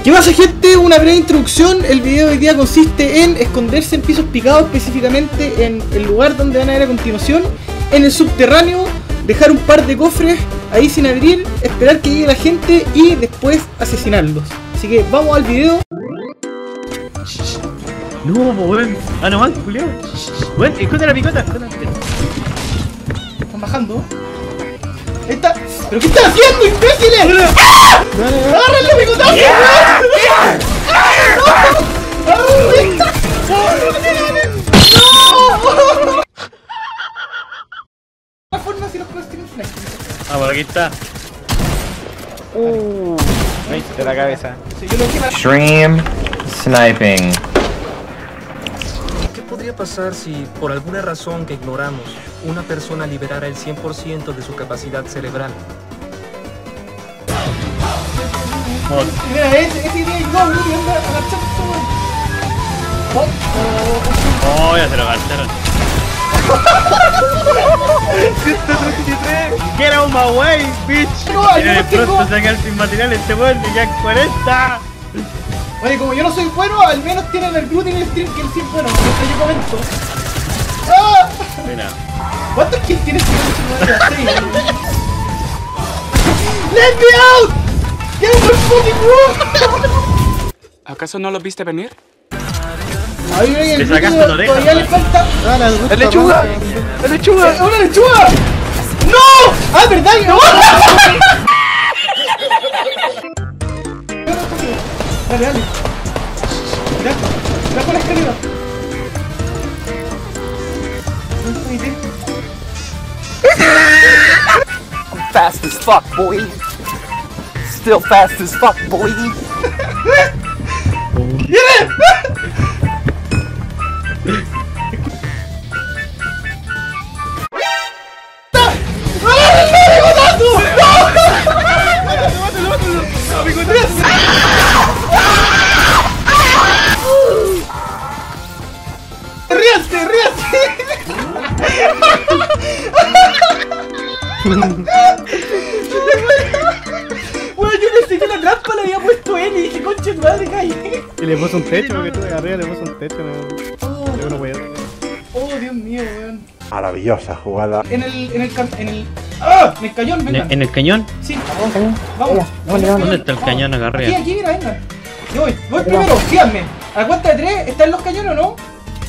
¿Qué pasa, gente? Una breve introducción. El video de hoy día consiste en esconderse en pisos picados, específicamente en el lugar donde van a ver a continuación, en el subterráneo, dejar un par de cofres ahí sin abrir, esperar que llegue la gente y después asesinarlos. Así que vamos al video. No, weón. Ah, no más, Julio. Weón, esconde la picota, esconde. Están bajando. Ahí está. ¿Pero qué están haciendo, imbéciles? ¡Ah! ¡Agárrenlo, picotazo! ¡No! La forma si los juegos tienen flash. Ah, por aquí está. Me hiciste la cabeza. Sí, yo lo quiero. Stream sniping. ¿Qué podría pasar si, por alguna razón que ignoramos, una persona liberara el 100% de su capacidad cerebral? Mira, ese tiene no, boludo, que anda agachando todo. Oh, ya se lo gastaron. 133. Get out my way, bitch. No, yo De no tengo. pronto sacar sin material este weón de Jack 40. Oye, como yo no soy bueno, al menos tienen el gluten y el stream que el sí es bueno, porque yo comento. ¡Ah! Mira. ¿Cuántos kills tienes que ¡Let me out! ¡Get my fucking room! ¿Acaso no lo viste venir? Ahí ven el Le sacaste gluten, la oreja, todavía le ¿no? falta. ¡La lechuga! ¡La lechuga! ¡Una lechuga! ¡No! ¡Ah, verdad! ¡No! Dale, dale. Mira con la escalera. I'm fast as fuck, boy. Still fast as fuck, boy. ¡Viene! ¡Ríase, ríase! Bueno, yo pensé que la trampa la había puesto él y dije, concha tu madre, calle. Y le puso un techo, porque tú de arriba le puso un techo, no. Yo no voy a... Oh, Dios mío, weón. Maravillosa jugada. En el... ¡Ah! En el cañón, vengan. ¿En el cañón? Sí, vamos. ¿Dónde está el cañón acá Aquí, arriba? aquí, mira, vengan. Yo voy primero, síganme. A la cuenta de 3, ¿están los cañones o no?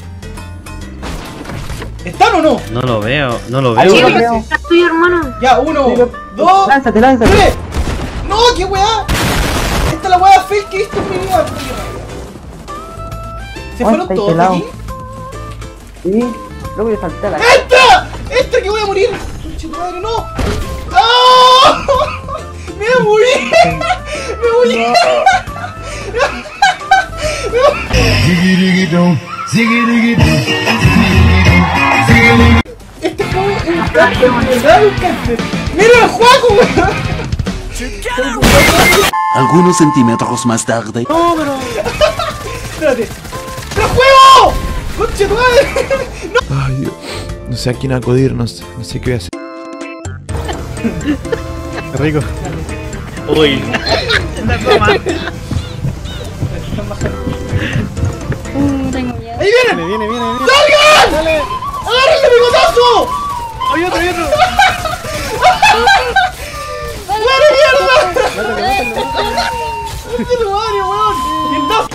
¿Están o no? No lo veo, no lo Ahí veo. lo veo. Estoy hermano. Ya, 1, 2, Lánzate, lánzate. 3. ¡No, qué weá! Esta es la weá fake que he visto en mi vida. ¿Se fueron está todos pelado. aquí? Sí, luego yo salté a la... ¡Esta! ¡Esta que voy a morir! ¡Concha tu madre, no! ¡Ah! ¡Me voy a morir! ¡Me voy a Este juego es un cáncer, de verdad es un cáncer. ¡Mira el juego, weón! Algunos centímetros más tarde. No, pero... Espérate. ¡Pero juego! ¡Concha tu madre! Ay, Dios. No sé a quién acudir, no sé qué voy a hacer. Qué rico. Uy. Una toma. Tengo miedo. ¡Ahí vienen! Viene. ¡Salgan! Dale. ¡Agárrenle mi botazo! Hay otro. ¡Muere mierda! ¡Concha tu madre, weón! ¡Y el dos!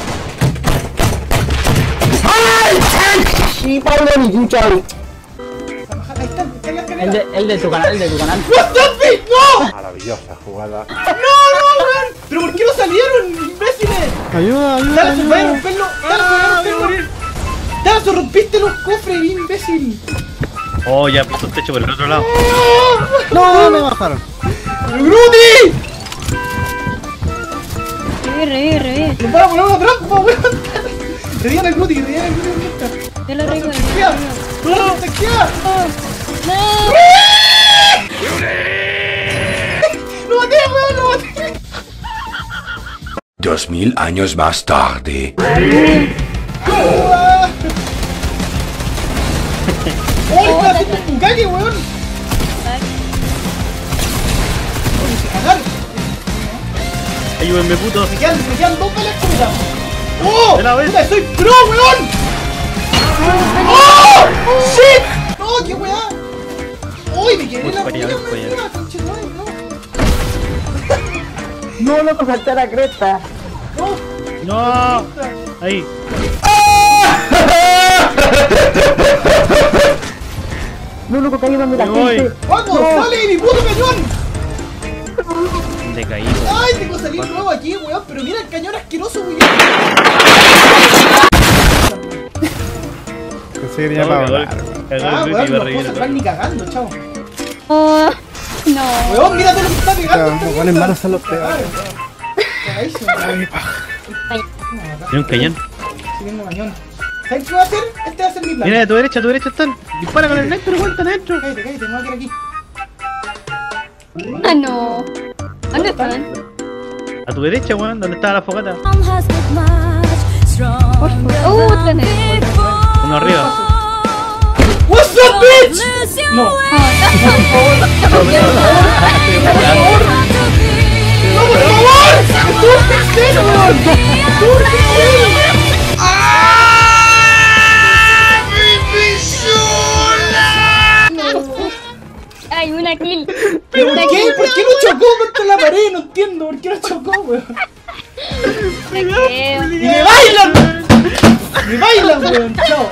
Sí, Pablo, ni un chaval. Ahí está la escalera. El de tu canal, ¡What's that bitch? ¡No! Maravillosa jugada. ¡No, weón! ¿Pero por qué no salieron, imbéciles? Ayuda. ¡Dale, voy a romperlo! ¡Dale, voy a romperlo! ¡Dale, rompiste los cofres, bien imbécil! Oh, ya puso el techo por el otro lado. No, me bajaron. ¡Gruti! Revive. ¡Nos van a poner una trampa, weón! Revivan el Gruti, ahorita. Yo lo revivo. ¡No, te queda! No. ¡Lo maté, weón! ¡Lo maté! 2000 años más tarde. ¡Oh, está haciendo un bucaque, weón! Agarre. Ayúdenme, puto. Me quedan 2 balas escopeta. ¡Oh! De la vez. ¡Puta, soy pro, weón! ¡Oh! ¡Shit! ¡No, qué weá! ¡Uy, me quedé en la Voy para allá, puta, voy para allá. weón! Conchetumare, No, loco, salté la cresta. No. Ahí. No, loco, caí donde la Me voy. gente. ¡Vamos! ¡Sale mi puto cañón! Decaído. ¡Ay, tengo que salir nuevo aquí, weón! Pero mira el cañón asqueroso, weón. Pensé que tenía para hablar. Ah, weón, no puedo salvar ni cagando, chao. Oh, no. Weón, mira todo lo que está pegando. Los buenos malos son los peores. Cagadísimo. Tiene un cañón. Sí, tengo cañón. ¿Sabes qué va a hacer? Este va a ser mi plan. Mira, a tu derecha están. Dispara con el sniper, weón, están adentro. Cállate, cállate, me voy a quedar aquí. Ah, no. ¿Dónde están? A tu derecha, weón, donde estaba la fogata. Por favor. Tenés. Uno arriba. What's up, bitch? No. No, por favor. ¡Estuvo tercero, weón! ¡Estuvo tercero! Ay, una kill. ¿Pero por qué? ¿Por qué no chocó contra la pared? No entiendo. ¿Por qué no chocó, weón? Me quedo. ¡Y me bailan! ¡Me bailan, weón! ¡Chao!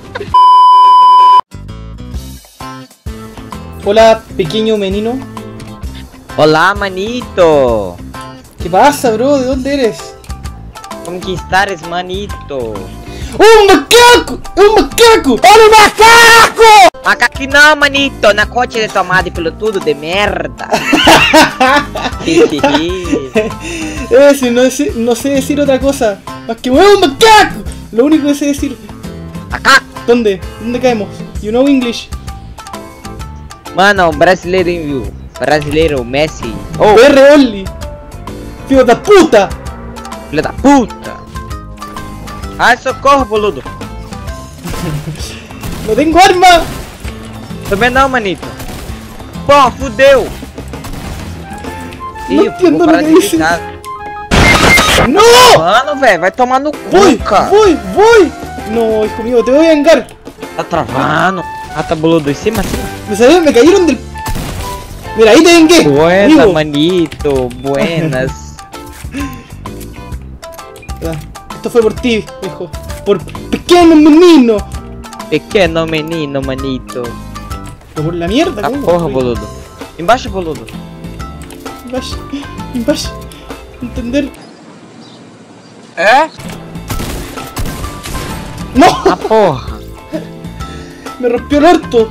Hola, pequeño menino. Hola, manito. ¿Qué pasa, bro? ¿De dónde eres? Conquistares, manito. ¡Un macaco! ¡Un macaco! ¡Un macaco! Macaco não, manito. Na coche de tomada pelo tudo de merda. No sé decir otra cosa. Más que ¡un macaco! Lo único que sé decir. Acá. ¿Dónde? ¿Dónde caemos? You know English. Mano, brasileiro enviou. Brasileiro, Messi. Oh, PR only. Filho da puta! Filho da puta. Ai, socorro, boludo. ¡No tengo arma! Também não, manito. Pô, fudeu. Não entendo o que é isso. ¡No! Mano, velho, vai tomar no cu, ¡Voy! cara. ¡Voy! ¡Voy! No, hijo mío, te voy a vengar. Tá travando. Ah, tá boludo. Em cima, acima. Me cayeron del... Mira, ahí te vengué. Buenas, amigo. manito. Buenas. Esto fue por ti, hijo. Por pequeño menino. Pequeno menino, manito. Pero por la mierda, Ah, ¿cómo? porra, boludo. Embaixo, boludo. Vas. Entender. ¡No! Ah, porra. Me rompió el orto.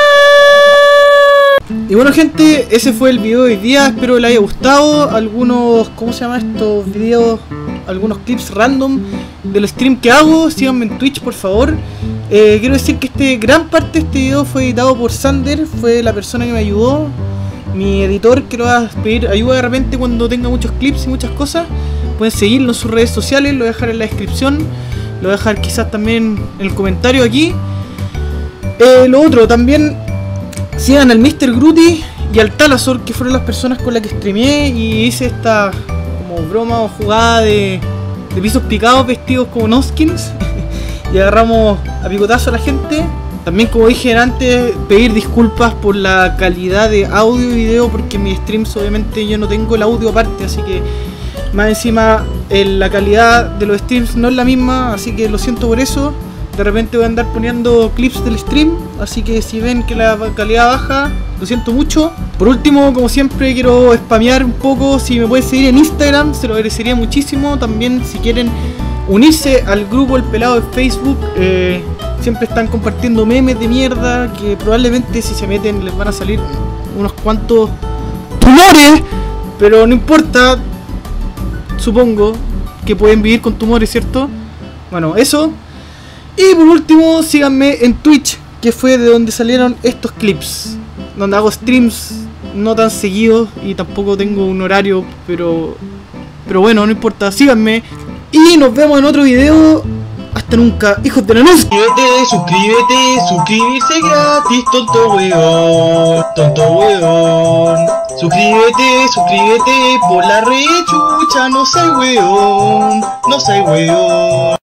Y bueno, gente, ese fue el video de hoy día. Espero que les haya gustado. Algunos, ¿cómo se llama estos videos? Algunos clips random del stream que hago. Síganme en Twitch, por favor. Quiero decir que gran parte de este video fue editado por Sander. Fue la persona que me ayudó, mi editor, que lo va a pedir ayuda de repente cuando tenga muchos clips y muchas cosas. Pueden seguirlo en sus redes sociales, lo voy a dejar en la descripción. Lo voy a dejar quizás también en el comentario aquí. Lo otro, también sigan al Mr. Gruti y al Talazor, que fueron las personas con las que streameé y hice esta como broma o jugada de pisos picados vestidos como Noskins y agarramos a picotazo a la gente. También, como dije antes, pedir disculpas por la calidad de audio y video, porque en mis streams obviamente yo no tengo el audio aparte, así que más encima la calidad de los streams no es la misma, así que lo siento por eso. De repente voy a andar poniendo clips del stream, así que si ven que la calidad baja, lo siento mucho. Por último, como siempre, quiero spamear un poco. Si me pueden seguir en Instagram, se lo agradecería muchísimo. También, si quieren unirse al grupo El Pelado de Facebook, siempre están compartiendo memes de mierda que probablemente si se meten les van a salir unos cuantos tumores, pero no importa, supongo que pueden vivir con tumores, ¿cierto? Bueno, eso. Y por último, síganme en Twitch, que fue de donde salieron estos clips, donde hago streams no tan seguidos y tampoco tengo un horario, pero bueno, no importa, síganme y nos vemos en otro video. Hasta hasta nunca, hijos de la luz. Suscríbete, suscribirse gratis, tonto weón, tonto weón. Suscríbete por la rechucha, no soy weón, no soy weón.